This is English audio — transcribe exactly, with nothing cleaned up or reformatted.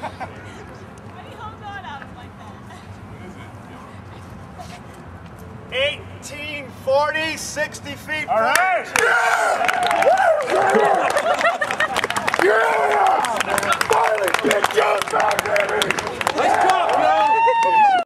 do you hold on out like that? eighteen forty, sixty feet. All right.